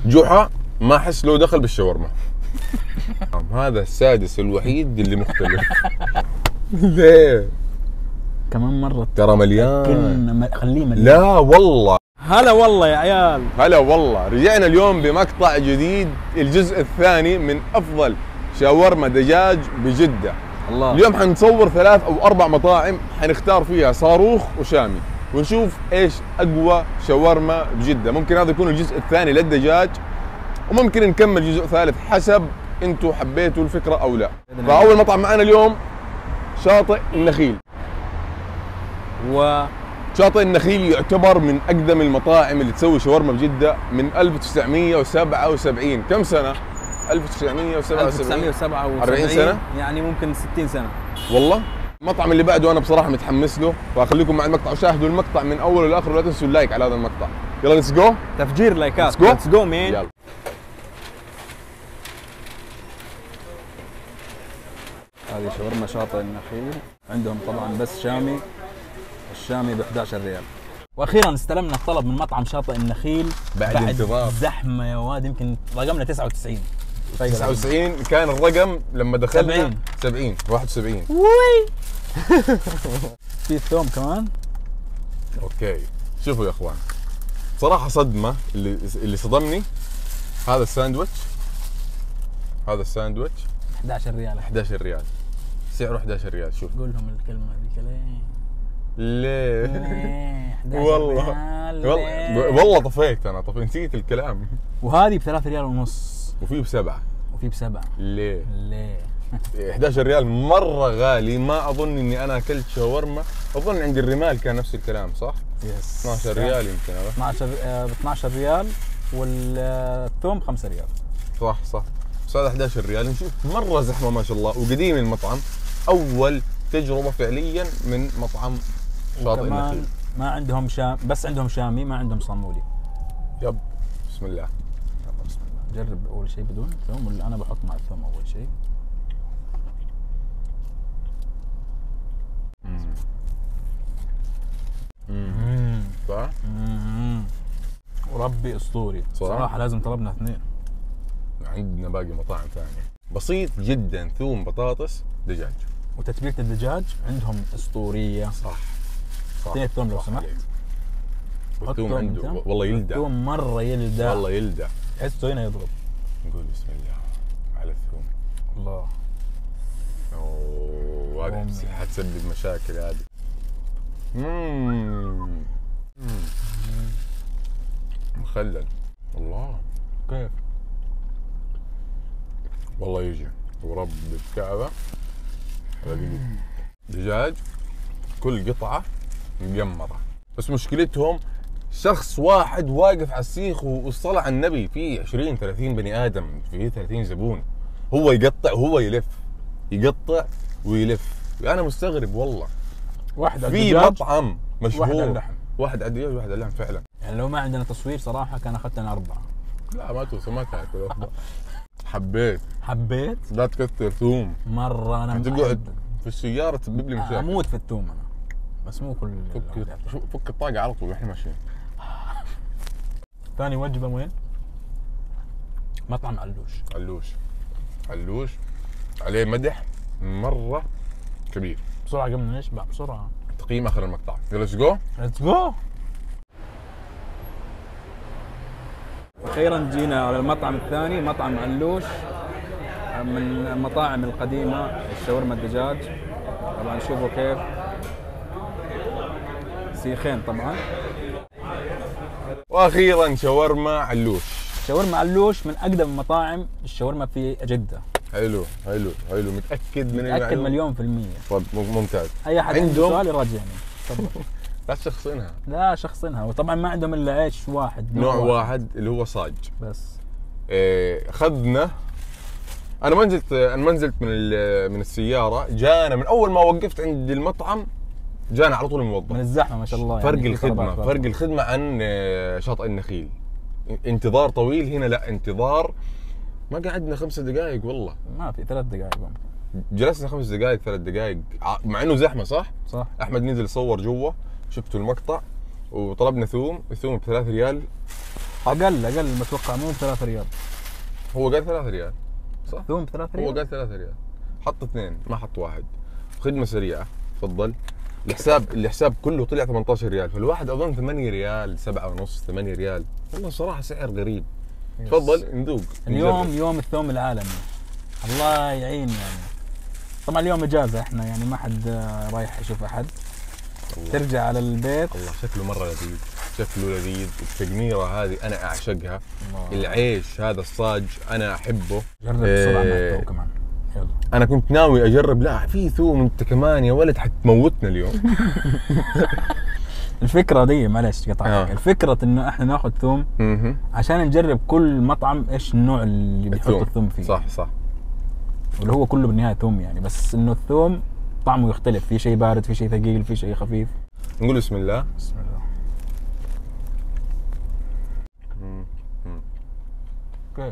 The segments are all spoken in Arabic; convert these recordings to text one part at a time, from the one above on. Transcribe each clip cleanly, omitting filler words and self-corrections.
جحا ما احس له دخل بالشاورما. هذا السادس الوحيد اللي مختلف. ليه؟ كمان مرة ترى مليان. خليه مليان. لا والله. هلا والله يا عيال. هلا والله. رجعنا اليوم بمقطع جديد، الجزء الثاني من افضل شاورما دجاج بجدة. الله. اليوم حنصور 3 أو 4 مطاعم حنختار فيها صاروخ وشامي، ونشوف ايش اقوى شاورما بجدة. ممكن هذا يكون الجزء الثاني للدجاج، وممكن نكمل جزء ثالث حسب انتم حبيتوا الفكرة او لا. فاول مطعم معنا اليوم شاطئ النخيل. شاطئ النخيل يعتبر من اقدم المطاعم اللي تسوي شاورما بجدة من 1977. كم سنة؟ 1977. 40 سنة؟ يعني ممكن 60 سنة. والله. المطعم اللي بعده انا بصراحة متحمس له، فخليكم مع المقطع وشاهدوا المقطع من اوله لاخره، ولا تنسوا اللايك على هذا المقطع. يلا ليتس جو. تفجير لايكات. ليتس جو مين. يلا. هذه شاورما شاطئ النخيل، عندهم طبعا بس شامي، الشامي ب 11 ريال. واخيرا استلمنا الطلب من مطعم شاطئ النخيل بعد انتظار زحمه يا واد. يمكن رقمنا 99. 99 كان الرقم لما دخلنا 70 71. وي. في الثوم كمان. اوكي شوفوا يا اخوان، صراحة صدمة. اللي صدمني هذا الساندويتش. 11 ريال. 11 ريال سعره 11 ريال. شوف قول لهم الكلمة ذيك ليه؟ والله والله طفيت انا، نسيت الكلام. وهذه ب3 ريال ونص. وفي ب7. ليه؟ 11 ريال مرة غالي. ما اظن اني انا اكلت شاورما، اظن عند الرمال كان نفس الكلام صح؟ يس. 12 ريال يمكن. 12 ريال والثوم 5 ريال. صح. بس هذا 11 ريال. نشوف مرة زحمة ما شاء الله، وقديم المطعم. اول تجربة فعليا من مطعم شاطئ النخيل. ما عندهم بس عندهم شامي، ما عندهم صامولي. يب. بسم الله. جرب اول شيء بدون ثوم، ولا انا بحط مع الثوم اول شيء. صح؟ وربي اسطوري صراحة. لازم طلبنا 2. عندنا باقي مطاعم ثانية. بسيط جدا، ثوم بطاطس دجاج. وتتبيلة الدجاج عندهم اسطورية. صح. اعطيني الثوم لو سمحت. والثوم عنده والله يلدع. الثوم مرة يلدع. والله يلدع. تحسه هنا يضرب. نقول بسم الله على الثوم. الله. اوه هذه حتسبب مشاكل هذه. مخلل. الله كيف؟ والله يجي ورب الكعبة. دجاج كل قطعة مقمرة، بس مشكلتهم شخص واحد واقف على السيخ والصلاة على النبي، في 20 30 بني آدم، في 30 زبون، هو يقطع وهو يلف، يقطع ويلف. أنا مستغرب والله. واحد على في الدجاج، مطعم مشهور، واحد على اللحم. واحد على الدجاج وواحد على اللحم فعلا. يعني لو ما عندنا تصوير صراحة كان أخذت أنا 4. لا ما توصل، ما تاكل. حبيت لا تكثر ثوم مرة. أنا تقعد في السيارة تسبب لي مشاكل. أموت في الثوم أنا، بس مو كل. فك الطاقة على طول واحنا ماشيين. ثاني وجبة وين؟ مطعم علوش عليه مدح مرة كبير. بسرعة قبل ما نشبع بسرعة. تقييم آخر المقطع. يلا ليتس جو. أخيرا جينا على المطعم الثاني، مطعم علوش، من المطاعم القديمة الشاورما الدجاج. طبعا شوفوا كيف سيخين طبعا. واخيرا شاورما علوش من اقدم مطاعم الشاورما في جدة. حلو متأكد من متأكد مليون في المية. طب ممتاز. اي احد عنده سؤال يراجعني. لا شخصنها. وطبعا ما عندهم الا عيش واحد، نوع واحد اللي هو صاج بس. اخذنا. انا ما نزلت من السياره. جانا من اول ما وقفت عند المطعم، جانا على طول الموظف من الزحمه ما شاء الله. فرق الخدمه عن شاطئ النخيل. انتظار طويل هنا، لا انتظار ما قعدنا 5 دقائق والله. ما في 3 دقائق. جلسنا 5 دقائق 3 دقائق مع انه زحمه. صح. احمد نزل صور جوا، شفتوا المقطع. وطلبنا ثوم. الثوم ب3 ريال. اقل متوقع مو ب3 ريال. هو قال 3 ريال صح؟ ثوم ب3 ريال؟ هو قال 3 ريال، حط 2 ما حط 1. خدمة سريعة تفضل. الحساب كله طلع 18 ريال، فالواحد اظن 8 ريال 7 ونص 8 ريال. والله صراحة سعر غريب. تفضل ندوق. اليوم يوم الثوم العالمي، الله يعين يعني. طبعا اليوم اجازة احنا يعني ما حد رايح يشوف احد. الله. ترجع على البيت. والله شكله مرة لذيذ، شكله لذيذ. التقميرة هذه انا اعشقها. الله. العيش هذا الصاج انا احبه. جرب بسرعة مع الثوم كمان. يلا. انا كنت ناوي اجرب، لا في ثوم انت كمان يا ولد حتموتنا اليوم. الفكرة دي معلش قطعتك، الفكرة انه احنا ناخذ ثوم عشان نجرب كل مطعم ايش النوع اللي بيحط الثوم فيه. صح. واللي هو كله بالنهاية ثوم يعني، بس انه الثوم طعمه يختلف، في شيء بارد، في شيء ثقيل، في شيء خفيف. نقول بسم الله. بسم الله. كيف؟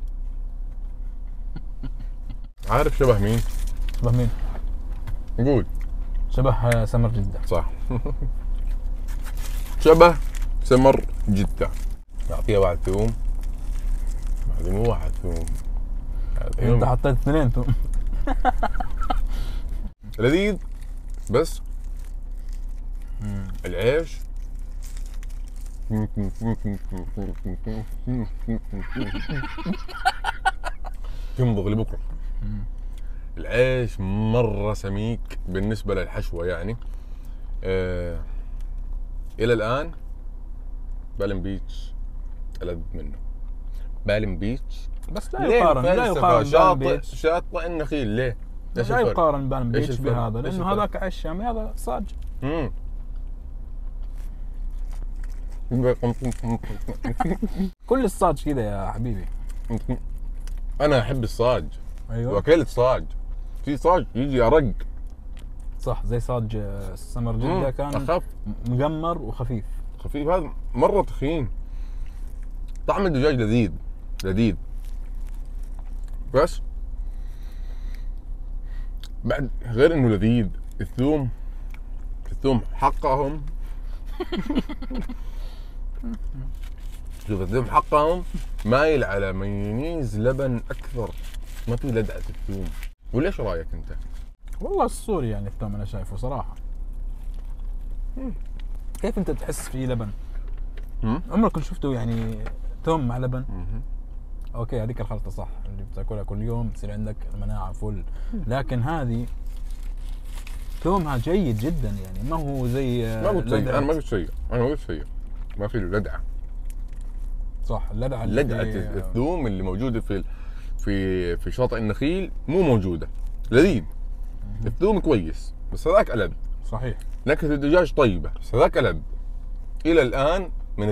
عارف شبه مين؟ شبه مين؟ نقول شبه سمر جدة. صح. شبه سمر جدة. نعطيها واحد ثوم. هذا مو واحد ثوم، انت حطيت 2 ثوم. لذيذ بس العيش يمضغ لبكره. العيش مرة سميك بالنسبة للحشوة يعني. إلى الآن بالم بيتش ألذ منه. بالم بيتش بس لا يقارن بيتش. شاطئ النخيل ليه؟ لا يقارن بالم بيتش بهذا، لأنه هذاك عيش شامي هذا صاج. كل الصاج كذا يا حبيبي. أنا أحب الصاج. أيوة. وأكلت صاج. في صاج يجي أرق. صح زي صاج سمر جدة كان أخف مقمر وخفيف. خفيف، هذا مرة تخين. طعم الدجاج لذيذ بس بعد غير انه لذيذ. الثوم حقهم. شوف الثوم حقهم مايل على مايونيز لبن اكثر، ما في لدعة الثوم. وليش رايك انت؟ والله السوري يعني الثوم انا شايفه صراحة. كيف انت تحس فيه لبن؟ عمرك كنت شفته يعني ثوم مع لبن؟ اوكي هذيك الخلطة صح اللي بتاكلها كل يوم تصير عندك المناعة فل، لكن هذه ثومها جيد جدا يعني، ما هو زي ما قلت شيء. انا ما قلت شيء ما في له لدعة. صح لدعة الثوم اللي موجودة في شاطئ النخيل مو موجودة. لذيذ. الثوم كويس بس هذاك ألذ. صحيح. نكهة الدجاج طيبة بس هذاك ألذ. إلى الآن من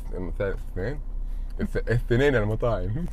الاثنين المطاعم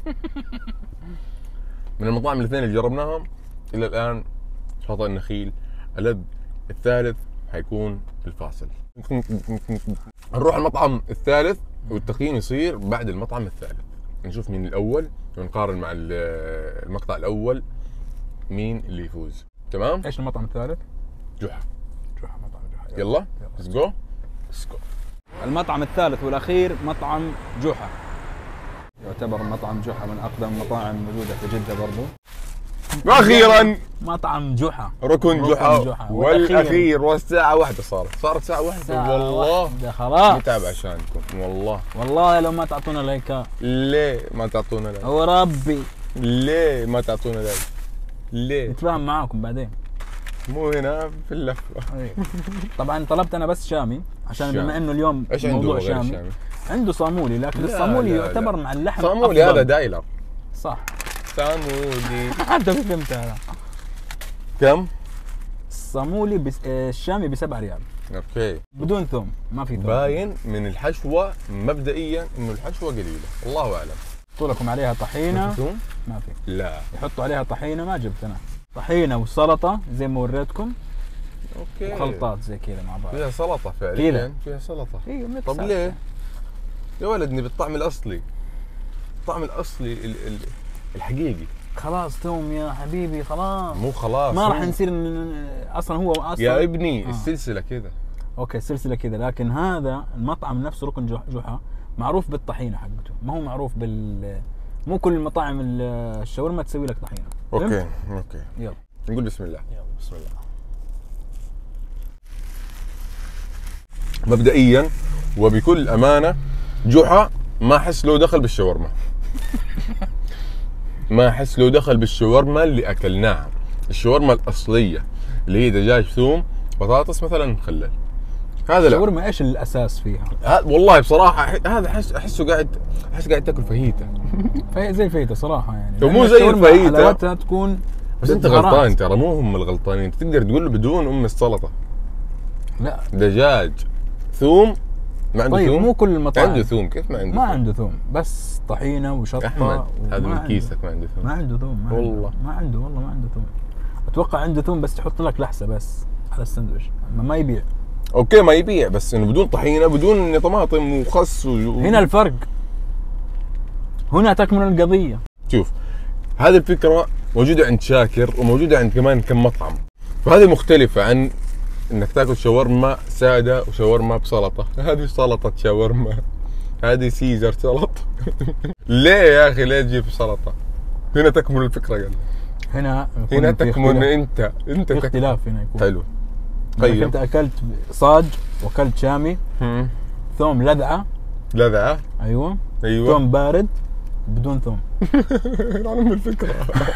من المطاعم الاثنين اللي جربناهم إلى الآن شاطئ النخيل ألذ. الثالث حيكون الفاصل. نروح المطعم الثالث والتقييم يصير بعد المطعم الثالث. نشوف مين الأول ونقارن مع المقطع الأول مين اللي يفوز. تمام؟ ايش المطعم الثالث؟ جحا. مطعم جحا. يلا ليتس جو. المطعم الثالث والأخير مطعم جحا. يعتبر مطعم جحا من أقدم المطاعم الموجودة في جدة برضو. واخيرا مطعم جحا ركن جحا والاخير. والساعة 1 صارت ساعة 1 والله خلاص نتعب عشانكم والله لو ما تعطونا لايكات. ليه ما تعطونا لايك؟ وربي ليه ما تعطونا لايك؟ ليه؟ نتفاهم معاكم بعدين مو هنا في اللفة. طبعا طلبت انا بس شامي عشان بما انه اليوم ايش موضوع شامي. عنده صامولي لكن الصامولي يعتبر مع اللحم صامولي هذا دايلر. صح صامولي. حتى فهمت هذا. كم؟ الصامولي الشامي ب7 ريال. اوكي. بدون ثوم ما في ثوم. باين من الحشوة مبدئيا انه الحشوة قليلة، الله اعلم. يحطوا لكم عليها طحينة. ثوم؟ ما في. لا. يحطوا عليها طحينة ما جبت انا. طحينة وسلطة زي ما وريتكم. اوكي. وخلطات زي كذا مع بعض. فيها سلطة فعليا. فيها سلطة. ايوه. طب ليه؟ يا ولدني بالطعم الاصلي. الطعم الاصلي الحقيقي. خلاص ثوم يا حبيبي خلاص. مو خلاص. ما راح نصير اصلا هو اصلا يا ابني السلسلة كذا. اوكي السلسلة كذا، لكن هذا المطعم نفسه ركن جحا معروف بالطحينه حقته، ما هو معروف مو كل المطاعم الشاورما تسوي لك طحينه. اوكي يلا نقول بسم الله. يلا بسم الله. مبدئيا وبكل امانه، جحا ما احس له دخل بالشاورما. ما احس له دخل بالشاورما اللي اكلناها. الشاورما الاصليه اللي هي دجاج ثوم بطاطس مثلا مخلل، هذا لا. الشاورما ايش الاساس فيها؟ والله بصراحه هذا احسه قاعد تاكل فاهيتا. زي الفاهيتا صراحه يعني، ومو زي الفاهيتا، حلاوتها تكون. بس انت غلطان ترى، مو هم الغلطانين. انت تقدر تقول له بدون السلطه. لا دجاج ثوم ما عنده طيب ثوم. مو كل المطاعم عنده ثوم. كيف ما عنده ما ثوم؟ عنده ثوم، بس طحينه وشطه. احمد هذا من كيسك ما عنده ثوم. ما عنده ثوم. والله ما عنده ثوم. اتوقع عنده ثوم بس يحط لك لحسه بس على السندويش، ما يبيع. اوكي ما يبيع، بس انه بدون طحينه، بدون طماطم وخس هنا الفرق، هنا تكمن القضيه. شوف، هذه الفكره موجوده عند شاكر وموجوده عند كمان كم مطعم، فهذه مختلفه عن انك تاكل شاورما ساده وشاورما بسلطه. هذه سلطه شاورما، هذه سيزر سلطه. ليه يا اخي ليه تجيب سلطه؟ هنا تكمن الفكره. قال هنا تكمن انت في اختلاف هنا يكون. حلو. طيب انت اكلت صاج واكلت شامي، ثوم لذعه. ايوه ثوم بارد بدون ثوم. نعلم الفكره.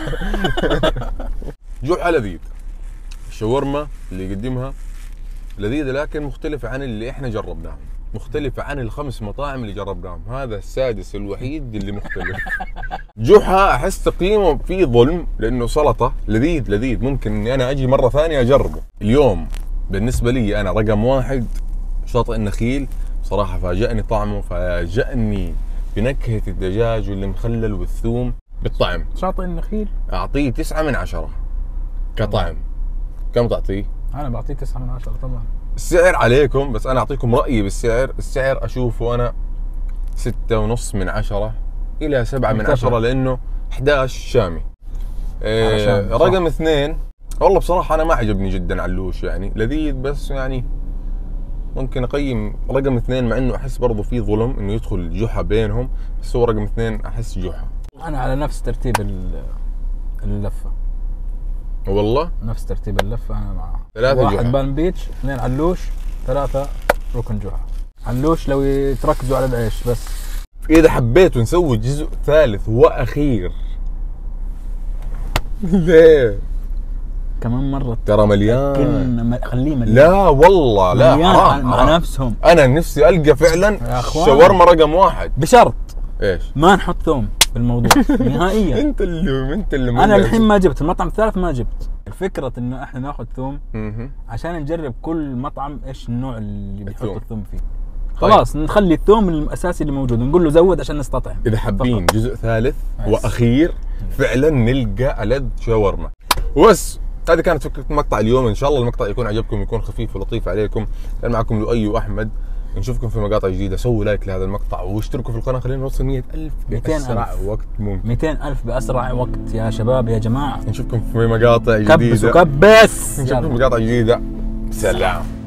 جحا لذيذ، الشاورما اللي يقدمها لذيذه، لكن مختلفه عن اللي احنا جربناهم، مختلفه عن الخمس مطاعم اللي جربناهم. هذا السادس الوحيد اللي مختلف. جحا احس تقييمه فيه ظلم، لانه سلطه لذيذ ممكن اني انا اجي مره ثانيه اجربه. اليوم بالنسبه لي انا رقم واحد شاطئ النخيل. صراحه فاجأني طعمه، فاجأني بنكهه الدجاج واللي مخلل والثوم بالطعم. شاطئ النخيل اعطيه 9 من 10 كطعم. كم تعطيه؟ انا بعطيه 9 من 10 طبعا. السعر عليكم، بس انا اعطيكم رايي بالسعر. السعر اشوفه انا 6.5 من 10 الى 7 من 10، لانه 11 شامي. رقم 2 والله بصراحه انا ما عجبني جدا علوش، يعني لذيذ بس يعني ممكن اقيم رقم 2، مع انه احس برضه في ظلم انه يدخل جحا بينهم، بس هو رقم 2 احس جحا. انا على نفس ترتيب اللفه. والله نفس ترتيب اللفه انا معاه. 3 جحا، 1 بالم بيتش، 2 علوش، 3 ركن جحا. علوش لو يتركزوا على العيش بس. اذا حبيتوا نسوي جزء ثالث واخير. ليه؟ كمان مرة ترى مليان. خليه مليان. لا والله لا، مليان مع نفسهم. انا نفسي القى فعلا شاورما رقم 1 بشرط ايش؟ ما نحط ثوم بالموضوع نهائيا. انت اللي انا الحين ما جبت المطعم الثالث، ما جبت. الفكرة انه احنا ناخذ ثوم عشان نجرب كل مطعم ايش النوع اللي بيحط الثوم فيه. خلاص نخلي الثوم الاساسي اللي موجود، نقول له زود عشان نستطعم. اذا حابين جزء ثالث واخير فعلا نلقى ألذ شاورما. وبس هذه كانت فكرة مقطع اليوم. ان شاء الله المقطع يكون عجبكم، يكون خفيف ولطيف عليكم. كان معكم لؤي واحمد، نشوفكم في مقاطع جديده. سووا لايك لهذا المقطع واشتركوا في القناه، خلينا نوصل 100,000 بأسرع وقت ممكن. 200,000 بأسرع وقت يا شباب يا جماعه. نشوفكم في مقاطع جديده. كبس وكبس. نشوفكم في مقاطع جديده. سلام.